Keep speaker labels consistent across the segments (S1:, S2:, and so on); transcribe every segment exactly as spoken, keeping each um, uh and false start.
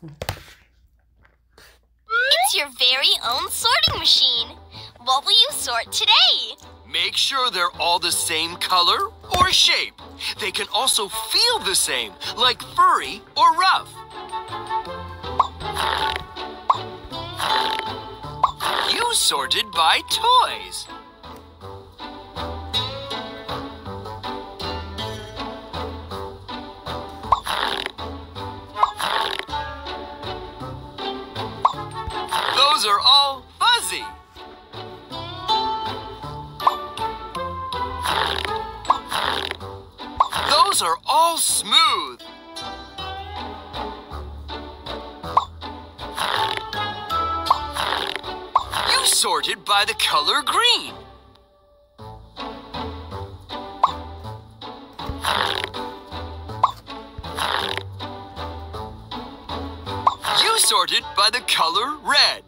S1: It's your very own sorting machine. What will you sort today?
S2: Make sure they're all the same color or shape. They can also feel the same, like furry or rough. You sorted by toys. Those are all fuzzy. Those are all smooth. You sorted by the color green. You sorted by the color red.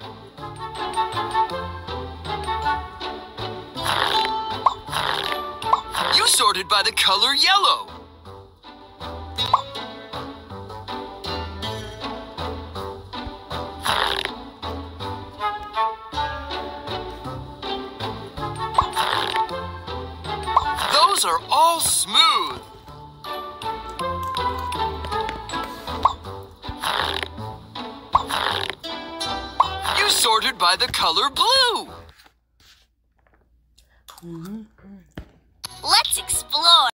S2: You sorted by the color yellow. Those are all smooth. You sorted by the color blue.
S1: Let's explore.